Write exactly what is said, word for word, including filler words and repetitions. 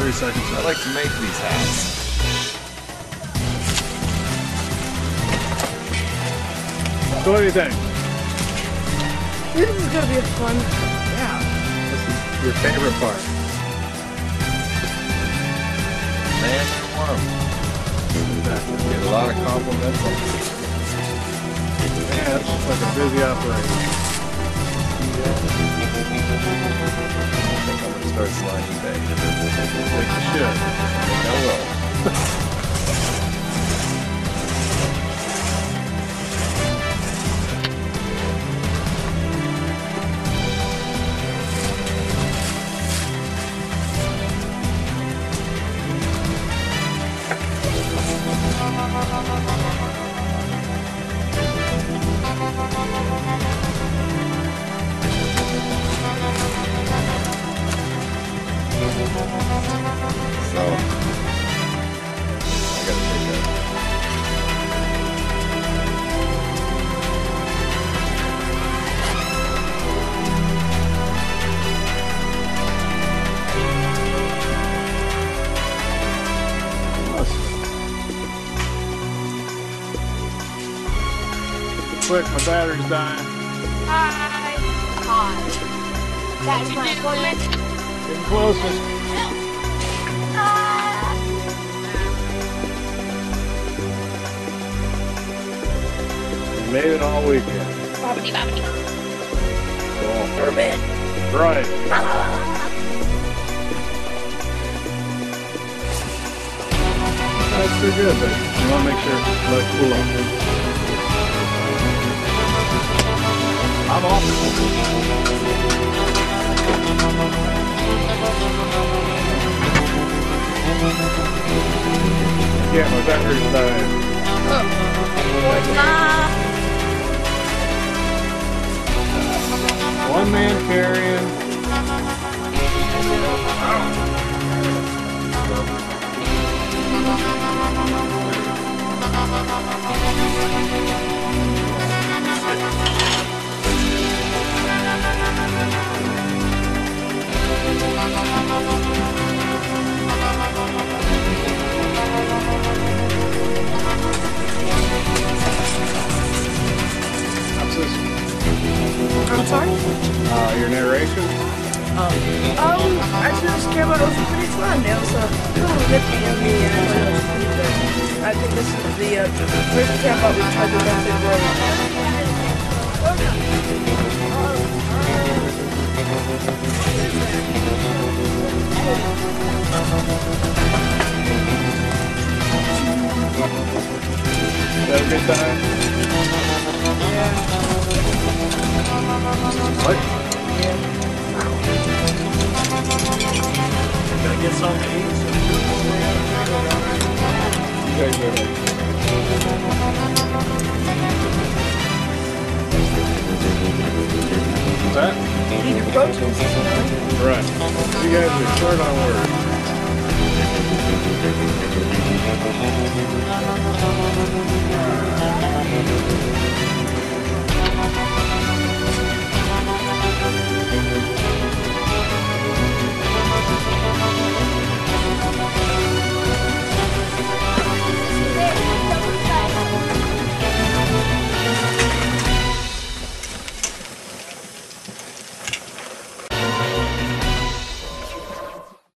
thirty seconds. I like to make these hats. So what do you think? This is gonna be a fun. Yeah. This is your favorite part. Man, you're one of them. Get a lot of compliments on this. Yeah, it's just like a busy operation. I think I'm gonna start sliding eBay. Like you should. I will. So, I gotta take that. Quick, my battery's dying. Hi. Hi. That's my appointment. Getting closer. You made it all weekend. Bobbity bobbity. Cool. Urban. Right. That's pretty good, but you want to make sure let it cool off. I'm off. Yeah, my battery's dying. One man carrying. I'm sorry? Uh, your narration? Um, um, actually, this camera was pretty fun. It was a little nifty of me, and it was pretty good. I think this is the uh, first camera we tried to run through the road. Have a good time? Yeah. What? Yeah. Gotta get something to eat. You guys are like... What's that? Eat your proteins. Right. You guys are short on words.